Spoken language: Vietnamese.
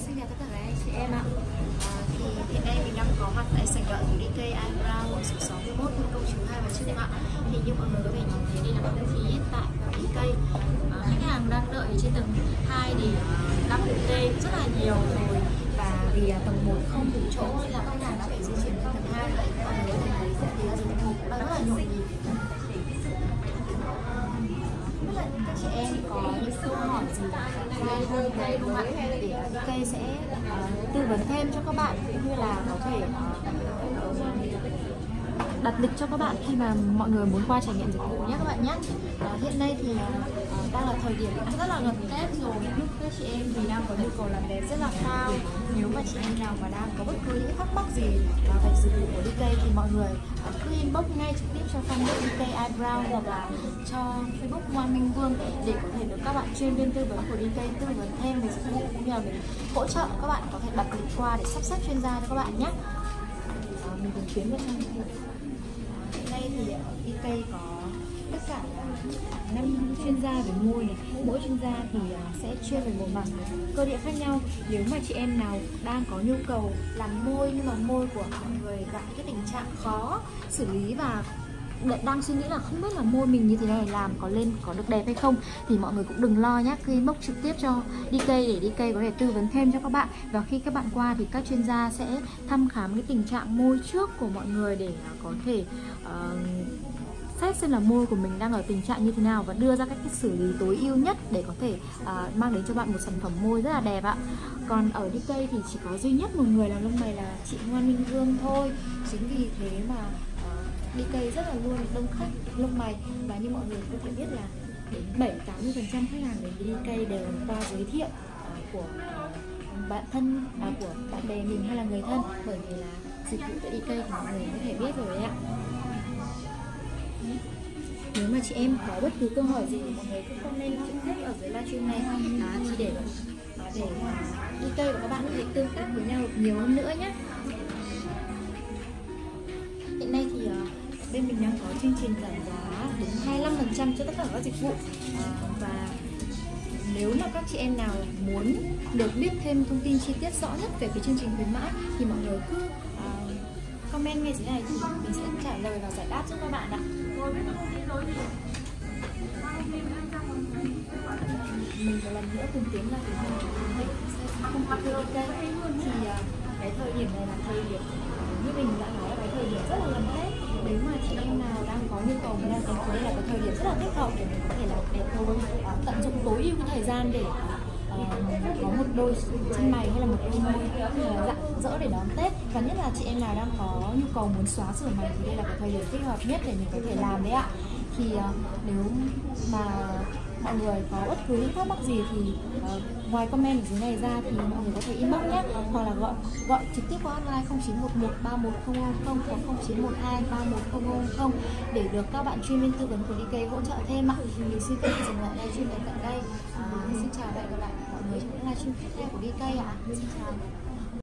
Xin chào tất cả các anh chị em ạ. Thì hiện nay mình đang có mặt tại sảnh đợi của DK Eyebrow ở số 61 công trường 2 Bà Trưng ạ. Thì như mọi người có thể nhìn thấy đây là không khí hiện tại của DK. Khách hàng đang đợi trên tầng 2 để lắp DK rất là nhiều rồi, và vì tầng 1 không đủ chỗ nên là khách hàng đã phải di chuyển đến tầng 2. Mọi người có thể thấy thì tầng 1 cũng đang rất là nhộn nhịp. Các chị em có những câu hỏi gì đây không ạ, để DK sẽ tư vấn thêm cho các bạn, cũng như là có thể đặt lịch cho các bạn khi mà mọi người muốn qua trải nghiệm dịch vụ nhé các bạn nhé. Hiện nay thì đang là thời điểm rất là gần Tết rồi, các chị em thì đang có nhu cầu làm đẹp rất là cao. Nếu mà chị em nào mà đang có bất cứ những thắc mắc gì về dịch vụ của DK thì mọi người cứ inbox ngay trực tiếp cho fanpage DK Eyebrow hoặc là cho Facebook Ngoan Minh Vương để có thể được các bạn chuyên viên tư vấn của DK tư vấn thêm về dịch vụ, cũng như là mình hỗ trợ các bạn có thể đặt lịch qua để sắp xếp chuyên gia cho các bạn nhé. Mình cùng tiến vào trong hiện nay thì DK có tất cả là 5 chuyên gia về môi này. Mỗi chuyên gia thì sẽ chuyên về một mảng cơ địa khác nhau. Nếu mà chị em nào đang có nhu cầu làm môi nhưng mà môi của mọi người gặp cái tình trạng khó xử lý và đang suy nghĩ là không biết là môi mình như thế này làm có được đẹp hay không, thì mọi người cũng đừng lo nhé, cứ inbox trực tiếp cho DK để DK có thể tư vấn thêm cho các bạn. Và khi các bạn qua thì các chuyên gia sẽ thăm khám cái tình trạng môi trước của mọi người để có thể xét xem là môi của mình đang ở tình trạng như thế nào và đưa ra cách xử lý tối ưu nhất để có thể mang đến cho bạn một sản phẩm môi rất là đẹp ạ. Còn ở DK thì chỉ có duy nhất một người làm lông mày là chị Ngoan Minh Vương thôi. Chính vì thế mà DK rất là luôn đông khách lông mày, và như mọi người có thể biết là đến 70-80% khách hàng đến DK đều qua giới thiệu của bạn thân, của bạn bè mình hay là người thân, bởi vì là dịch vụ tại DK thì mọi người có thể biết rồi đấy ạ. Nếu mà chị em có bất cứ câu hỏi gì thì mọi người cứ comment trực tiếp ở dưới livestream này chỉ để DK và các bạn có thể tương tác với nhau nhiều hơn nữa nhé. Hiện nay thì bên mình đang có chương trình giảm giá đến 25% cho tất cả các dịch vụ, và nếu mà các chị em nào muốn được biết thêm thông tin chi tiết rõ nhất về cái chương trình khuyến mãi thì mọi người cứ comment ngay dưới này thì mình sẽ trả lời và giải đáp cho các bạn ạ. Mình một lần nữa cùng tiến ra từ mình không có DK thì cái thời điểm này là thời điểm như mình đã nói là cái thời điểm rất là gần Tết. Nếu mà chị em nào đang có nhu cầu mà đang tính đây là cái thời điểm rất là thích hợp để mình có thể làm đẹp thôi, tận dụng tối ưu cái thời gian để có một đôi chân mày hay là một đôi môi rạng rỡ để đón Tết. Và nhất là chị em nào đang có nhu cầu muốn xóa sửa mày thì đây là cái thời điểm thích hợp nhất để mình có thể làm đấy ạ. Thì nếu mà mọi người có bất cứ những thắc mắc gì thì ngoài comment ở dưới này ra thì mọi người có thể inbox nhé, hoặc là gọi trực tiếp qua hotline 0911 31000 hoặc 0912 31000 để được các bạn chuyên viên tư vấn của DK hỗ trợ thêm ạ. Mình xin phép dừng lại livestream tại đây. Xin chào và hẹn gặp lại mọi người trong những livestream tiếp theo của DK ạ. Xin chào.